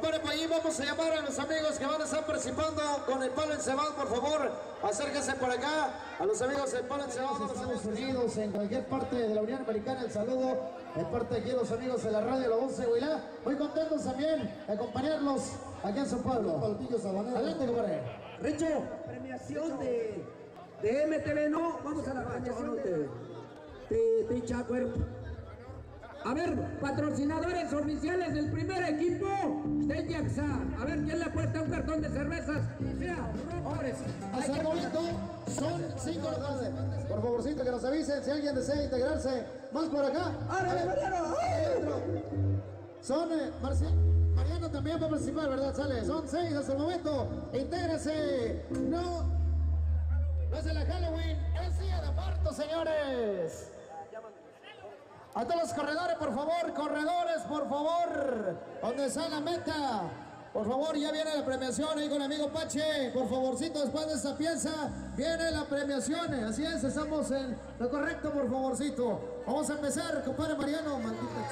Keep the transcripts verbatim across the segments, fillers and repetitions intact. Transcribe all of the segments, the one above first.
Compadre, para allí vamos a llamar a los amigos que van a estar participando con el palo encebado, por favor, acérquense por acá, a los amigos del palo encebado de los Estados Unidos, en cualquier parte de la Unión Americana, el saludo, en parte de aquí los amigos de la radio La Voz de Huilá, muy contentos también de acompañarlos aquí en San Pablo. Adelante, compadre. Richo, premiación de, de M T V, no, vamos a la premiación de, de Picha Cuerpo. A ver, patrocinadores oficiales del primer equipo de Yaxa. A ver, ¿quién le apuesta un cartón de cervezas? Mira, hombres. Hasta el momento son cinco de la tarde. Por favorcito que nos avisen si alguien desea integrarse más por acá. ¡Árale, Mariano! Son eh, Marci Mariano también va a participar, ¿verdad? Sale, son seis hasta el momento. Intégrese. No, no es de la Halloween, es día de parto, señores. A todos los corredores, por favor, corredores, por favor, donde está la meta, por favor, ya viene la premiación ahí con el amigo Pache, por favorcito, después de esta pieza, viene la premiación, así es, estamos en lo correcto, por favorcito. Vamos a empezar, compadre Mariano, maldita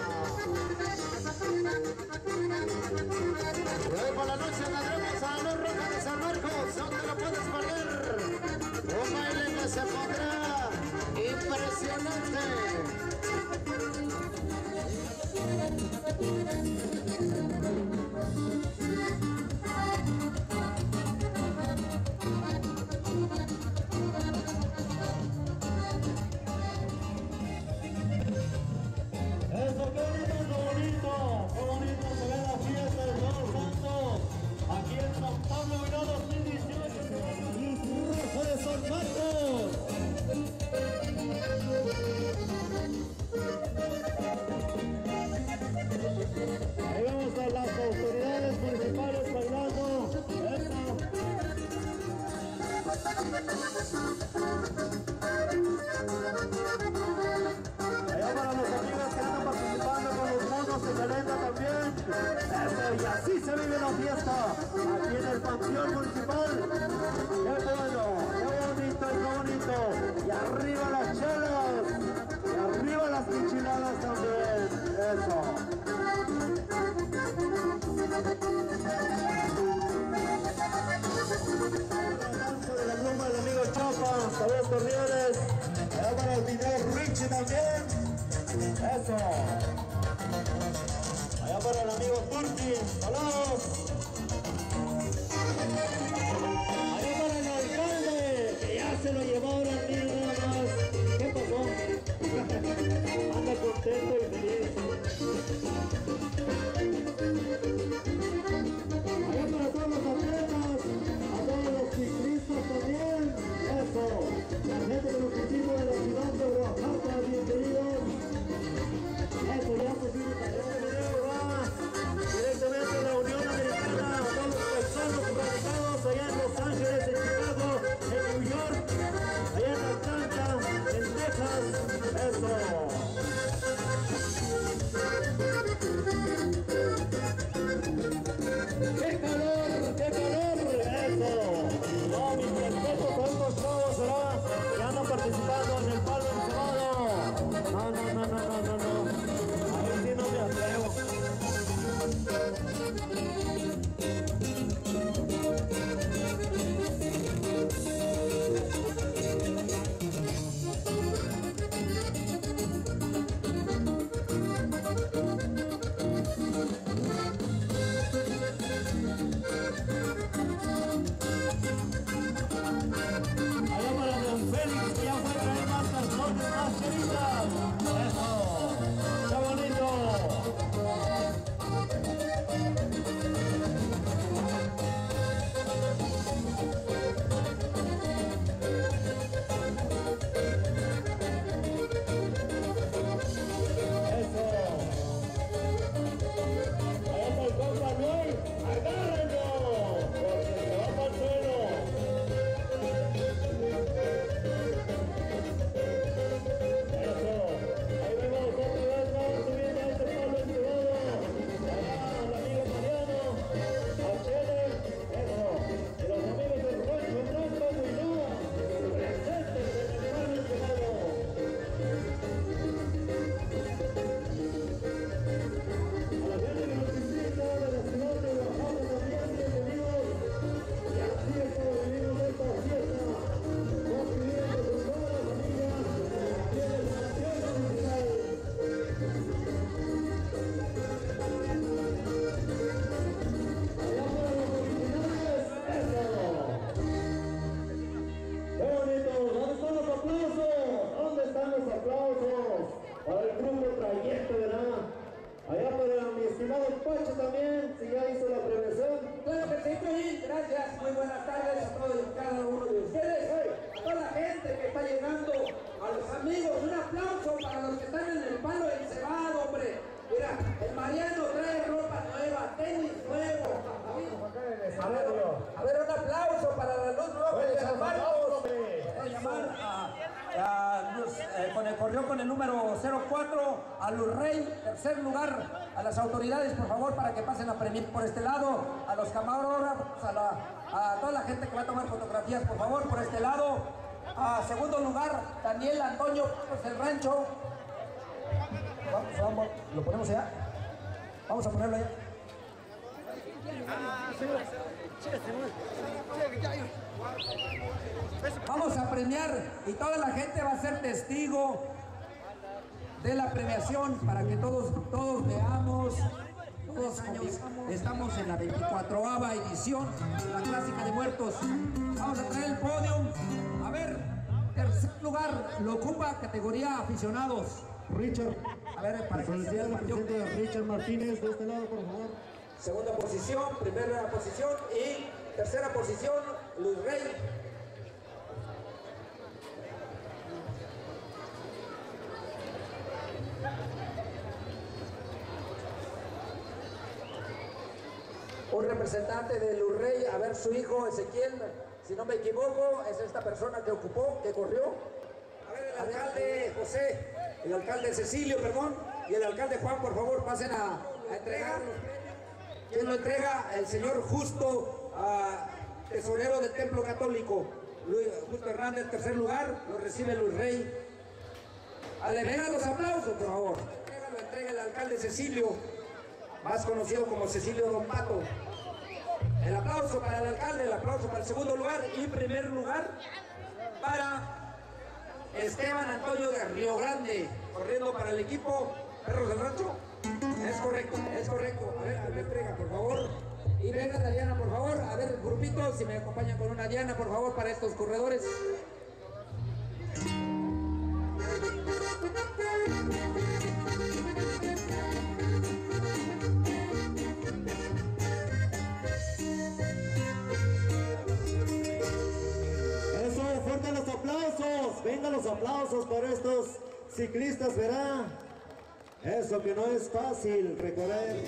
y hoy por la noche tendremos a la Luz Roja de San Marcos, no te lo puedes perder, un baile que se pondrá impresionante. Eso, qué bonito, qué bonito, qué bonito se ve la fiesta de Todos Santos aquí en San Pablo Huilá dos mil dieciocho. Y su Rojo de San Marcos. Ahí vamos a las autoridades municipales bailando. Eso. Allá para los amigos que andan participando con los monos de caleta también. Eso, y así se vive la fiesta aquí en el Panteón Municipal. Qué bueno, qué bonito, qué bonito. Y arriba las chelas, y arriba las enchiladas también. Eso. De la pluma del amigo Chapa, saludos cordiales. Allá para el video Richie también. Eso. Allá para el amigo Turki. Saludos. Allá para el alcalde, que ya se lo llevó ahora el niño nada más. ¿Qué pasó? Anda contento y feliz. Allá para todos los atletas, a todos los ciclistas también. Eso. La gente de los equipos de la ciudad de Oaxaca, bienvenidos. Eso, ya se sigue directamente de la Unión Americana, a todos los paisanos radicados allá en Los Ángeles, en Chicago, en New York. noches también, si ya hizo la premiación. Claro que sí, Cojín. Gracias. Muy buenas tardes a todos y cada uno de ustedes. A toda la gente que está llegando, a los amigos, un aplauso para los que están en el palo encebado, hombre. Mira, el Mariano trae ropa nueva, tenis nuevo. A ver, a ver, un aplauso para la Luz Roja de San Marcos. Voy a llamar a, a Luz, eh, con el corrió con el número cero cuatro a Luz Rey, tercer lugar. A las autoridades, por favor, para que pasen a premiar por este lado. A los camarógrafos, a, la, a toda la gente que va a tomar fotografías, por favor, por este lado. A segundo lugar, Daniel Antonio, pues el rancho. Vamos, vamos, lo ponemos allá. Vamos a ponerlo allá. Vamos a premiar y toda la gente va a ser testigo de la premiación para que todos, todos veamos. Todos años estamos en la veinticuatroava edición de la Clásica de Muertos. Vamos a traer el podio. A ver, tercer lugar lo ocupa categoría aficionados. Richard, A ver, para que se vea el partido. presidente Richard Martínez, de este lado, por favor. Segunda posición, primera posición y tercera posición, Luz Rey. Un representante de Luz Rey, a ver su hijo Ezequiel, si no me equivoco, es esta persona que ocupó, que corrió. A ver, el alcalde José, el alcalde Cecilio, perdón, y el alcalde Juan, por favor, pasen a, a entregar los premios. ¿Quién lo entrega? El señor Justo, uh, tesorero del Templo Católico. Luis, Justo Hernández, tercer lugar, lo recibe Luis Rey. Le vengan los aplausos, por favor. Lo entrega el alcalde Cecilio, más conocido como Cecilio Don Pato. El aplauso para el alcalde, el aplauso para el segundo lugar y primer lugar para Esteban Antonio de Río Grande, corriendo para el equipo Perros del Rancho. Es correcto, es correcto. A ver, me entrega, por favor. Y venga la Diana, por favor. A ver, grupitos, si me acompañan con una Diana, por favor, para estos corredores. Eso, fuerte los aplausos. Vengan los aplausos para estos ciclistas, verá. Eso que no es fácil recorrer.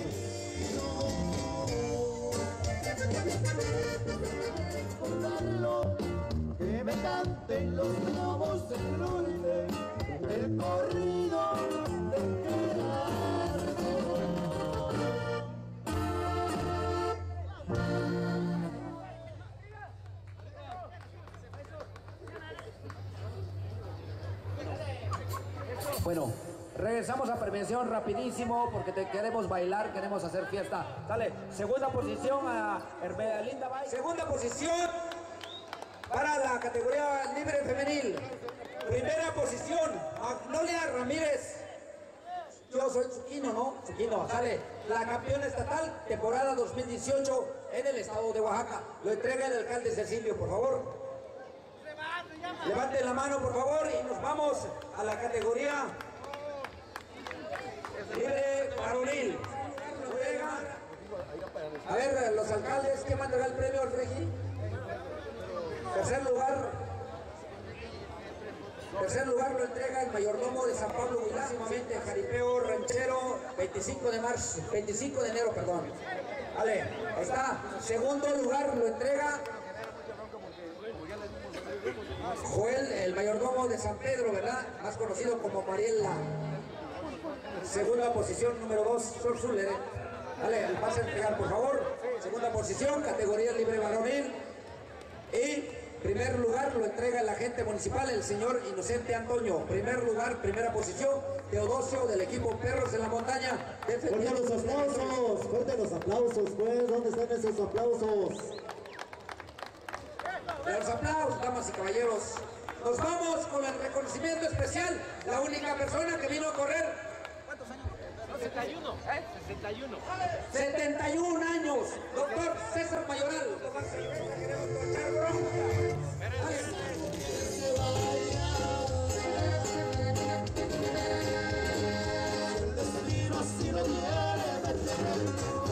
Que me canten los lobos del norte, el corrido de Gerardo. Bueno, regresamos a premiación rapidísimo porque te queremos bailar, queremos hacer fiesta. Sale, segunda posición a Hermelinda Bay. Segunda posición para la categoría libre femenil. Primera posición, Magnolia Ramírez. Yo soy Zuquino, ¿no? Zuquino, sale. La campeona estatal, temporada dos mil dieciocho en el estado de Oaxaca. Lo entrega el alcalde Cecilio, por favor. Levanten la mano, por favor, y nos vamos a la categoría libre varonil. A ver, los alcaldes, ¿qué mandará el premio al Regi? Tercer lugar. Tercer lugar lo entrega el mayordomo de San Pablo Huilá, próximamente Jaripeo Ranchero, veinticinco de marzo, veinticinco de enero, perdón. Vale, está. Segundo lugar lo entrega Joel, el mayordomo de San Pedro, ¿verdad? Más conocido como Mariela. Segunda posición, número dos, Sor Zuller. Vale, el pase a entregar, por favor. Segunda posición, categoría libre varonil. Y primer lugar lo entrega el agente municipal, el señor Inocente Antonio. Primer lugar, primera posición, Teodosio del equipo Perros en la Montaña. Fuerte los aplausos, fuerte los aplausos, pues. ¿Dónde están esos aplausos? Los aplausos, damas y caballeros. Nos vamos con el reconocimiento especial. La única persona que vino a correr. ¿Cuántos años? sesenta y uno, ¿eh? sesenta y uno. setenta y un años. Doctor César Mayoral. Queremos echar bronca. El destino así lo quiere,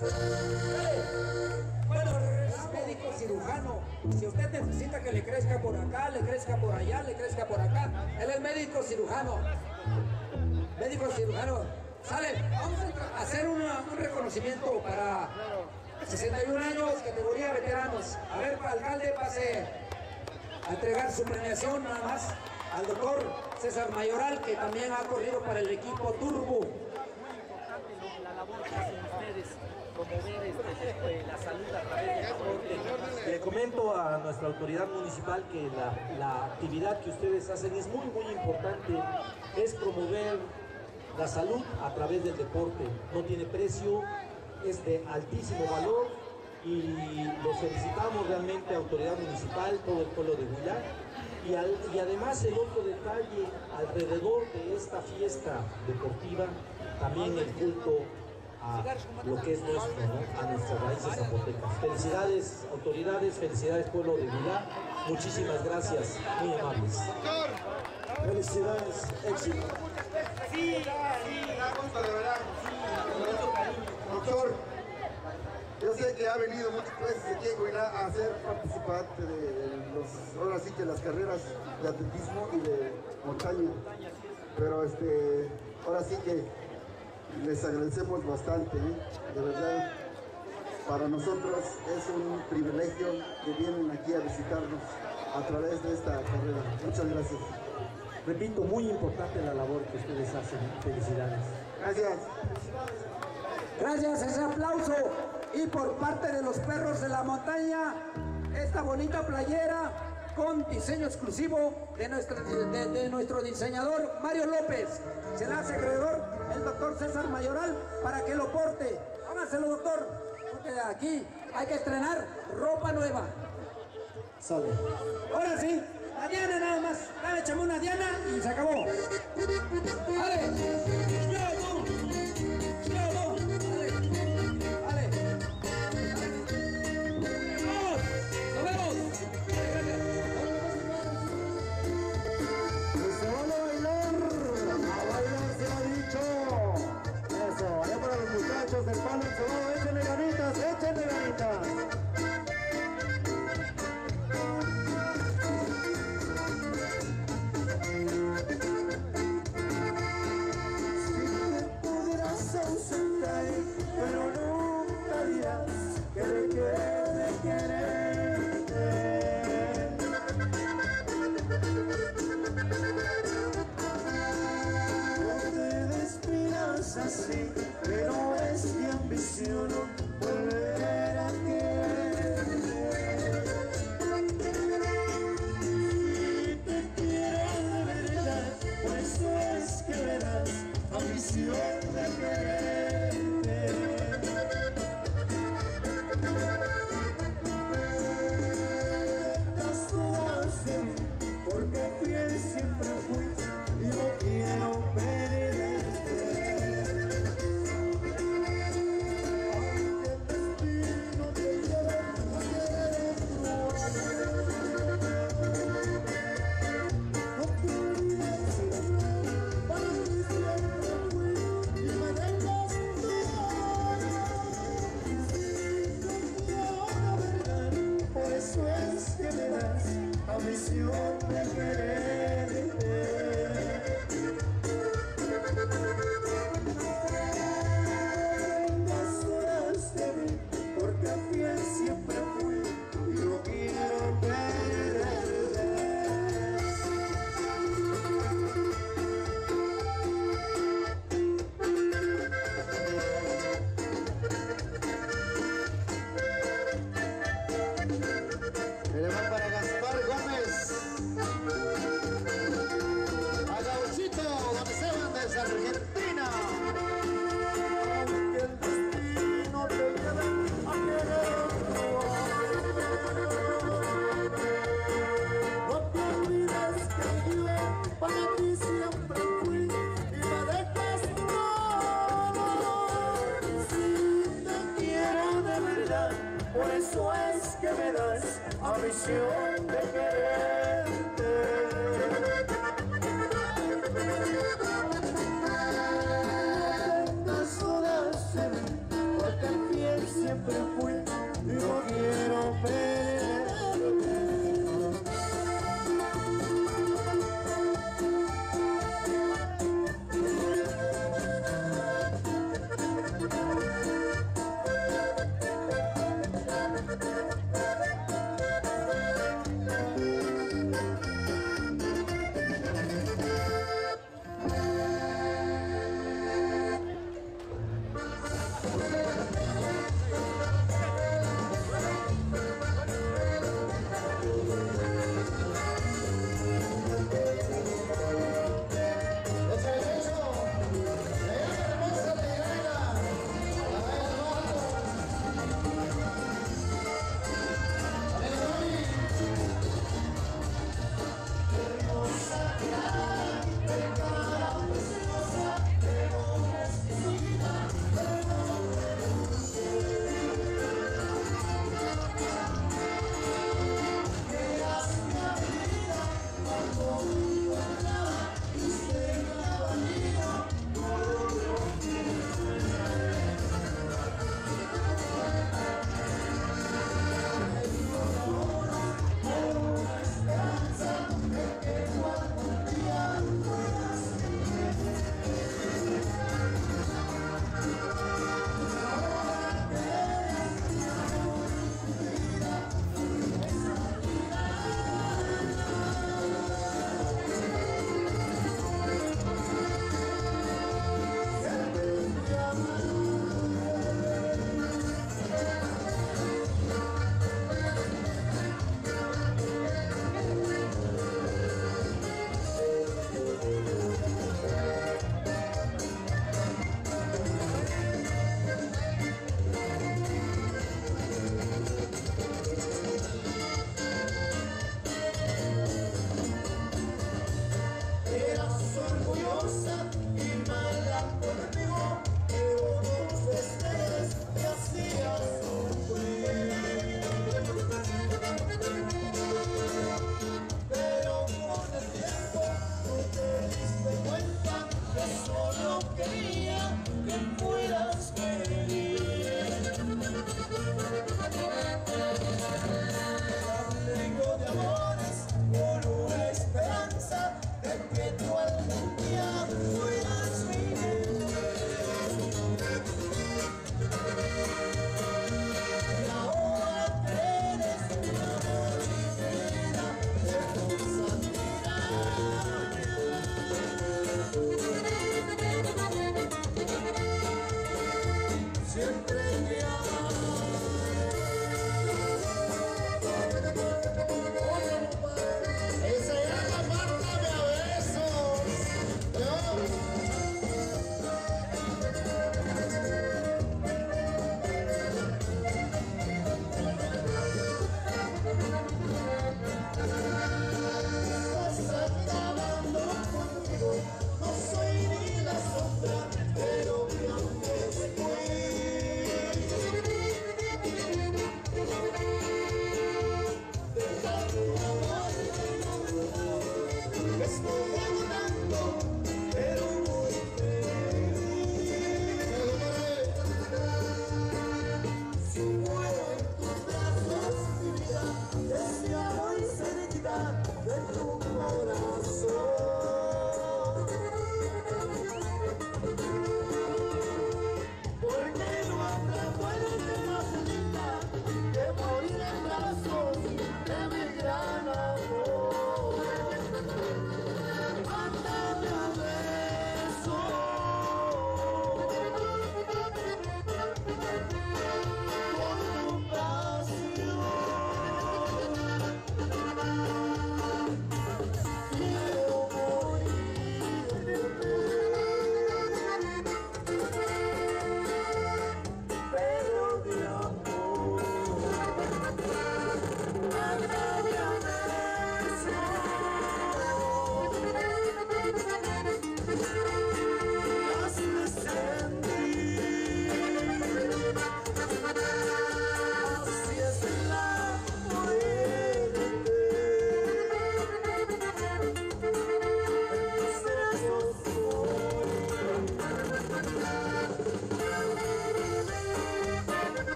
Bueno, es médico cirujano. Si usted necesita que le crezca por acá, le crezca por allá, le crezca por acá, él es médico cirujano. Médico cirujano. Sale, vamos a hacer una, un reconocimiento para sesenta y un años, categoría veteranos. A ver, alcalde, pase a entregar su premiación nada más al doctor César Mayoral, que también ha corrido para el equipo Turbo. La labor que hacen ustedes, promover este, la salud a través del deporte. Le comento a nuestra autoridad municipal que la, la actividad que ustedes hacen es muy, muy importante. Es promover la salud a través del deporte. No tiene precio, es de altísimo valor y los felicitamos realmente, autoridad municipal, todo el pueblo de Huila. Y, al, y además el otro detalle, alrededor de esta fiesta deportiva, también el culto a lo que es nuestro, ¿no? A nuestras raíces zapotecas. Felicidades autoridades, felicidades pueblo de Huila, muchísimas gracias, muy amables. Felicidades, éxito. Sí, sí. de verdad. Doctor, yo sé que ha venido muchas veces aquí en Huila a ser participante de los, ahora sí que las carreras de atletismo y de montaña. Pero este, ahora sí que les agradecemos bastante, ¿eh? De verdad. Para nosotros es un privilegio que vienen aquí a visitarnos a través de esta carrera. Muchas gracias. Repito, muy importante la labor que ustedes hacen. Felicidades. Gracias. Gracias, ese aplauso. Y por parte de los perros de la montaña, esta bonita playera con diseño exclusivo de nuestro, de, de nuestro diseñador Mario López. Se la hace acreedor el doctor César Mayoral para que lo porte. Póngaselo, doctor, porque aquí hay que estrenar ropa nueva. Sale. Ahora sí, la diana nada más. Dale, échame una diana y se acabó. ¡Dale! ¡Yo, del palo encebado, échenle ganitas, échenle ganitas. Si te pudieras ausentar, pero nunca dirás que le quede quererte. No te despidas así, pero es mi ambición volver a quererte. Y te quiero de verdad, por eso es que verás ambición de quererte. Las dudas de mí, porque fiel siempre fui y no quiero perderte. Misión de quererte. Las horas de mí, porque fiel siempre fui y no quiero perderte. Le va para Gaspar Gómez, a Gauchito, donde se van desde Argentina. Aunque el destino te lleve a querer, no te olvides que yo para ti siempre fui y me dejas todo. Si te quiero de verdad, por eso es que me das ambición de quererte. No tengas dudas de mí, porque el fiel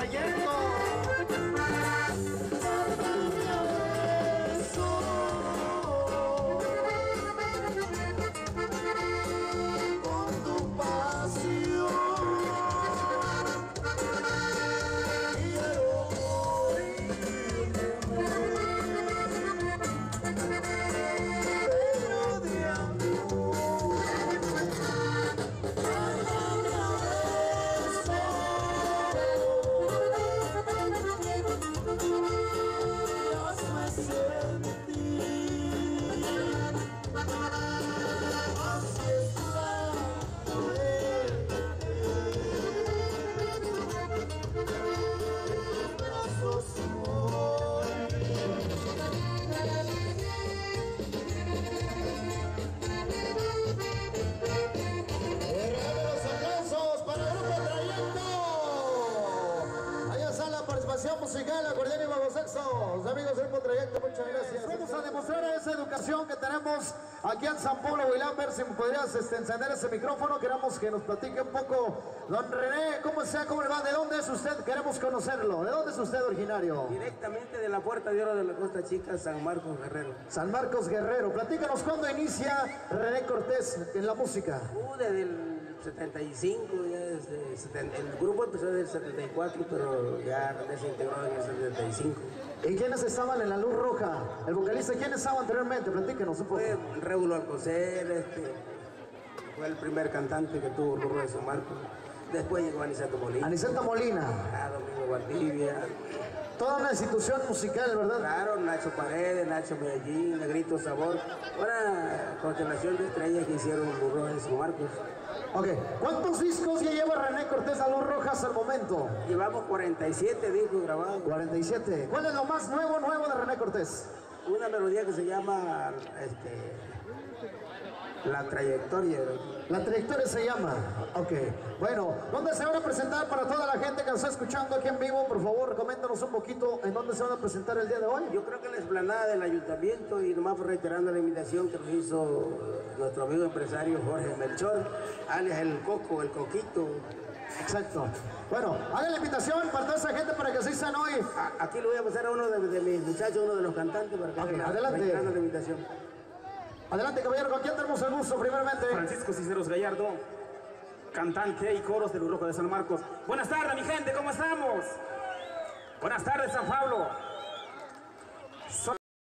trayendo. Musical, acordeón y bajo sexo. Amigos del Grupo Trayecto, muchas gracias. Vamos a demostrar esa educación que tenemos aquí en San Pablo, Huilán. Ver si me podrías este, encender ese micrófono. Queremos que nos platique un poco, don René, cómo sea, cómo le va, de dónde es usted, queremos conocerlo. ¿De dónde es usted originario? Directamente de la Puerta de Oro de la Costa Chica, San Marcos Guerrero. San Marcos Guerrero. Platícanos cuándo inicia René Cortés en la música. Uh, desde el setenta y cinco, ya desde setenta, el grupo empezó desde el setenta y cuatro, pero ya René se integró en el setenta y cinco. ¿Y quiénes estaban en la Luz Roja? El vocalista, ¿quiénes estaban anteriormente? Platíquenos un poco. Fue Régulo Alcocer, este, fue el primer cantante que tuvo el grupo de San Marcos. Después llegó Aniceto Molina. Aniceto Molina. Ah, Domingo Valdivia. Toda una institución musical, ¿verdad? Claro, Nacho Paredes, Nacho Medellín, Negrito Sabor. Una constelación de estrellas que hicieron el grupo de San Marcos. Ok, ¿cuántos discos ya lleva René Cortés a Luz Rojas al momento? Llevamos cuarenta y siete discos grabados. cuarenta y siete. ¿Cuál es lo más nuevo, nuevo de René Cortés? Una melodía que se llama este, La Trayectoria. La Trayectoria se llama. Ok, bueno, ¿dónde se van a presentar para toda la gente que nos está escuchando aquí en vivo? Por favor, coméntanos un poquito en dónde se van a presentar el día de hoy. Yo creo que en la explanada del ayuntamiento, y nomás reiterando la invitación que nos hizo nuestro amigo empresario Jorge Melchor, alias el Coco, el Coquito. Exacto. Bueno, hagan la invitación para toda esa gente para que asistan hoy. A, aquí lo voy a pasar a uno de, de mis muchachos, uno de los cantantes, para que Okay, hagan adelante. reiterando la invitación. Adelante, caballero, ¿con quién tenemos el gusto primeramente? Francisco Cisneros Gallardo, cantante y coros del Grupo de San Marcos. Buenas tardes, mi gente, ¿cómo estamos? Buenas tardes, San Pablo. So